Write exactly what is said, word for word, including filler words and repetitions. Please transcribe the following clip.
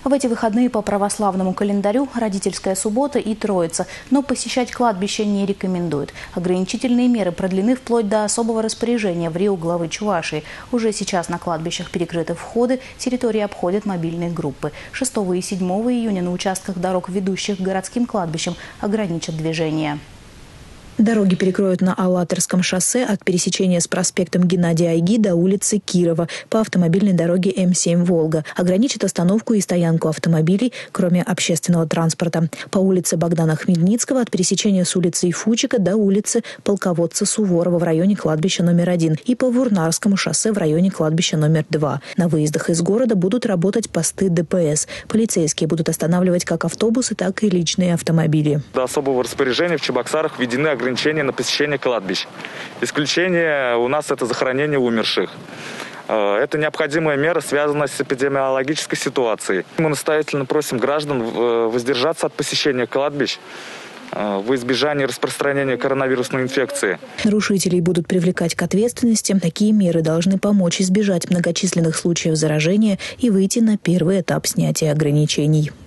В эти выходные по православному календарю родительская суббота и Троица, но посещать кладбище не рекомендуют. Ограничительные меры продлены вплоть до особого распоряжения в РИО главы Чувашии. Уже сейчас на кладбищах перекрыты входы, территории обходят мобильные группы. шестого и седьмого июня на участках дорог, ведущих к городским кладбищам, ограничат движение. Дороги перекроют на Алатырском шоссе от пересечения с проспектом Геннадия Айги до улицы Кирова по автомобильной дороге М семь «Волга». Ограничат остановку и стоянку автомобилей, кроме общественного транспорта. По улице Богдана Хмельницкого от пересечения с улицей Фучика до улицы Полководца Суворова в районе кладбища номер один и по Вурнарскому шоссе в районе кладбища номер два. На выездах из города будут работать посты Дэ Пэ Эс. Полицейские будут останавливать как автобусы, так и личные автомобили. До особого распоряжения в Чебоксарах введены ограничения на посещение кладбищ. Исключение у нас это захоронение умерших. Это необходимая мера, связанная с эпидемиологической ситуацией. Мы настоятельно просим граждан воздержаться от посещения кладбищ в избежании распространения коронавирусной инфекции. Нарушителей будут привлекать к ответственности. Такие меры должны помочь избежать многочисленных случаев заражения и выйти на первый этап снятия ограничений.